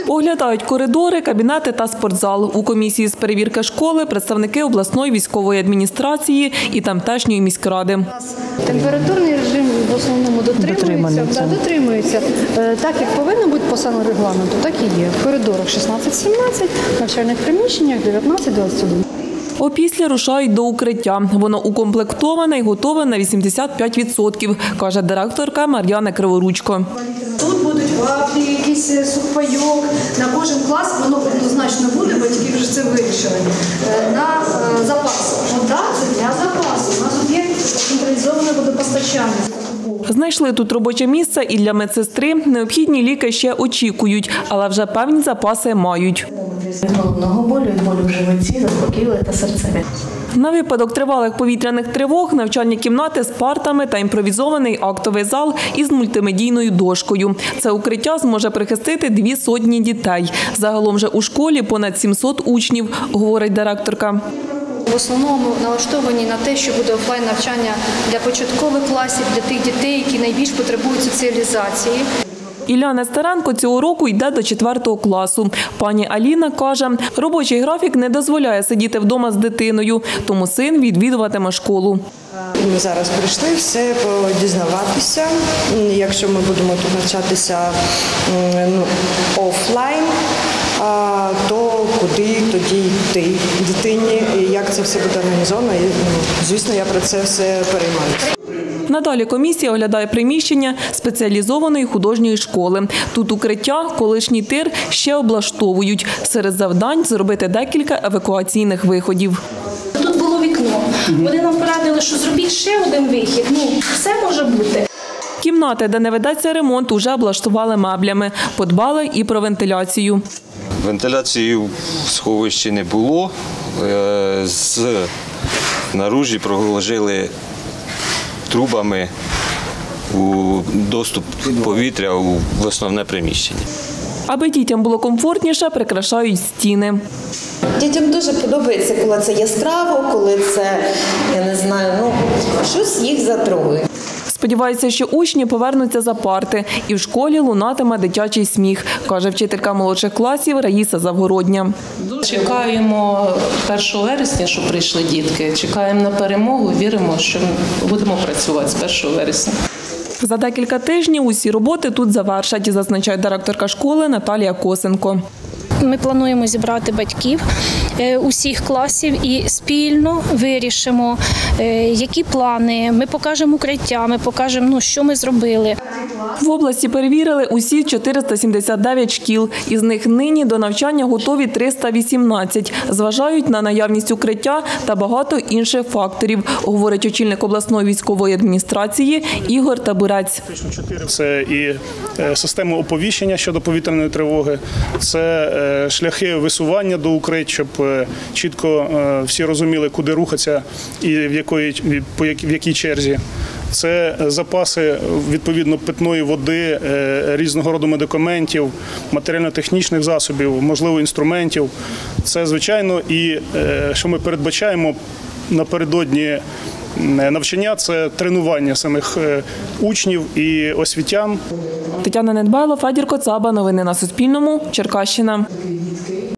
Оглядають коридори, кабінети та спортзал. У комісії з перевірки школи представники обласної військової адміністрації і тамтешньої міськради. Температурний режим в основному дотримується. Так, як повинно бути по санрегламенту, так і є. В коридорах 16-17, в навчальних приміщеннях 19-21. Опісля рушають до укриття. Воно укомплектоване і готове на 85%, каже директорка Мар'яна Криворучко. Тут будуть вафлі, якийсь сухпайок. На кожен клас воно однозначно буде, батьки вже це вирішили. На запас. Вода – це для запасу. У нас тут є централізоване водопостачання. Знайшли тут робоче місце і для медсестри. Необхідні ліки ще очікують, але вже певні запаси мають. Від головного болю, від болю в животі, заспокійливі та серцеві. На випадок тривалих повітряних тривог навчальні кімнати з партами та імпровізований актовий зал із мультимедійною дошкою. Це укриття зможе прихистити 200 дітей. Загалом же у школі понад 700 учнів, говорить директорка. В основному налаштовані на те, що буде офлайн навчання для початкових класів, для тих дітей, які найбільш потребують соціалізації. Ілля Нестеренко цього року йде до 4 класу. Пані Аліна каже, робочий графік не дозволяє сидіти вдома з дитиною, тому син відвідуватиме школу. Ми зараз прийшли все дізнаватися. Якщо ми будемо тут навчатися офлайн, то куди тоді йти дитині, як це все буде організовано. Звісно, я про це все переймаюся. Надалі комісія оглядає приміщення спеціалізованої художньої школи. Тут укриття, колишній тир ще облаштовують. Серед завдань – зробити декілька евакуаційних виходів. Тут було вікно. Вони нам порадили, що зробіть ще один вихід. Все може бути. Кімнати, де не ведеться ремонт, уже облаштували меблями. Подбали і про вентиляцію. Вентиляції в сховищі не було. Знаружі проложили трубами у доступ повітря в основне приміщення. Аби дітям було комфортніше, прикрашають стіни. Дітям дуже подобається, коли це яскраво, коли це, я не знаю, щось їх затрогує. Сподіваються, що учні повернуться за парти і в школі лунатиме дитячий сміх, каже вчителька молодших класів Раїса Завгородня. Чекаємо 1 вересня, щоб прийшли дітки. Чекаємо на перемогу, віримо, що будемо працювати з 1 вересня. За декілька тижнів усі роботи тут завершать, зазначає директорка школи Наталія Косенко. Ми плануємо зібрати батьків усіх класів і спільно вирішимо, які плани. Ми покажемо укриття, ми покажемо, що ми зробили. В області перевірили усі 479 шкіл. Із них нині до навчання готові 318. Зважають на наявність укриття та багато інших факторів, говорить очільник обласної військової адміністрації Ігор Табурець. Це і система оповіщення щодо повітряної тривоги, це шляхи висування до укриття, щоб чітко всі розуміли, куди рухатися і в якій черзі. Це запаси, відповідно, питної води, різного роду медикаментів, матеріально-технічних засобів, можливо, інструментів. Це, звичайно, і що ми передбачаємо напередодні навчання – це тренування самих учнів і освітян. Тетяна Недбайло, Федір Коцаба. Новини на Суспільному. Черкащина.